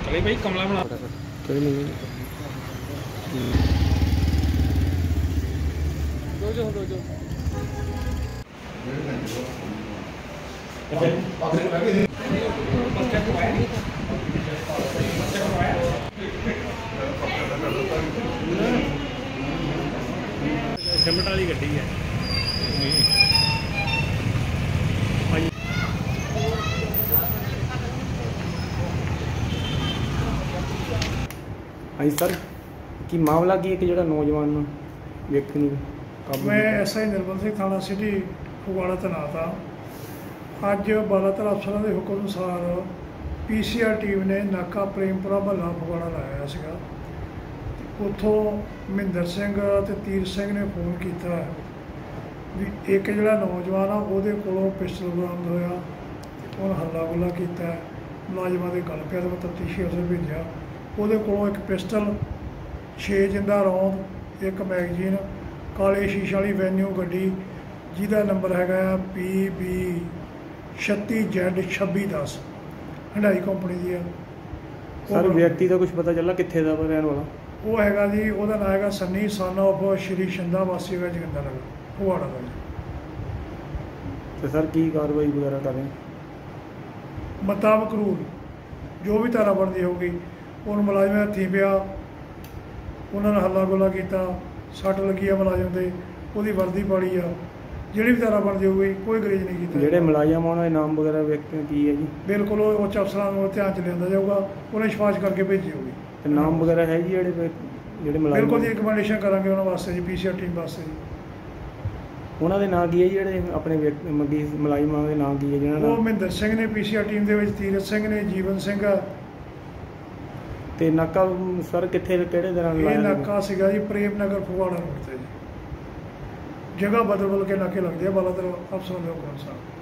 चले भाई कमला बना कोई नहीं दो सिमट वाली गड्डी है हाँ सर की मामला की एक जो नौजवान व्यक्ति मैं एसआई निर्मल सिंह थाना सिटी फगवाड़ा तैनात हाँ। अज बालातर अफसरों के हुक्म अनुसार पीसीआर टीम ने नाका प्रेमपुरा महला फगवाड़ा लाया सीगा। उत्थों महिंदर सिंह ते तीर सिंह ने फोन किया भी एक जो नौजवान आ वो पिस्टल बरामद होया उन्हें हल्ला गुल्ला किया मुलाजमान के गल पिया तो मैं तफ्तीशी अफसर भेजा वो एक पिस्टल 6 जिंदा रौंद एक मैगजीन काले शीशे वाली वैन्यू गड्डी जिहदा नंबर है PB 36Z2610 हंडाई कंपनी की है। सर व्यक्ति का कुछ पता चला कित्थे दा रहने वाला वो है जी वह नाम है सन्नी सन ऑफ श्री शिंदा वासी है जोगिंदर नगर फगवाड़ा का जी। तो सर की कार्रवाई वगैरह कर रहे हैं मुताबिक रूल जो भी धारा बनती होगी उन मुलाजम हथी पिया उन्होंने हल्ला गुल्ला किया सट लगी है मुलाजम से वो वर्दी पाड़ी आ जी भी धारा बनती होगी कोई गरेज नहीं किया। ਜਿਹੜੇ ਮੁਲਾਜ਼ਮ ਉਹਨਾਂ ਦੇ ਨਾਮ वगैरह व्यक्ति की है जी बिल्कुल उच्च अफसर को ध्यान च लिया जाऊगा उन्हें सिफारिश करके भेजी होगी। ਤੇ ਨਾਮ वगैरह है जी ਜਿਹੜੇ ਮੁਲਾਜ਼ਮ बिल्कुल जी रिकमेंडेशन करेंगे उन्होंने वास्ते जी पीसीआर टीम वास्ते जी। ਉਹਨਾਂ ਦੇ ਨਾਂ ਕੀ ਹੈ ਜਿਹੜੇ ਆਪਣੇ ਮੁਲਾਜ਼ਮਾਂ ਦੇ ਨਾਂ ਕੀ ਹੈ ਜਿਹਨਾਂ ਉਹ ਮਹਿੰਦਰ ਸਿੰਘ ਨੇ ਪੀਸੀਆਰ ਟੀਮ ਦੇ ਵਿੱਚ ਤੀਰਥ ਸਿੰਘ ਨੇ ਜੀਵਨ ਸਿੰਘ ਤੇ ਨਾਕਾ ਸਰ ਕਿੱਥੇ ਕਿਹੜੇ ਦੌਰਾਨ ਇਹ ਲਾਇਆ ਨਾਕਾ ਸੀਗਾ ਜੀ ਪ੍ਰੇਮ ਨਗਰ ਫਗਵਾੜਾ ਰੋਡ ਤੇ ਜੀ। ਜਗ੍ਹਾ ਬਦਲ ਕੇ ਨਾਕੇ ਲੱਗਦੇ ਆ ਬਾਲਾਦਰ ਅਫਸਰਾਂ ਦੇ ਹੁਕਮ ਅਨੁਸਾਰ।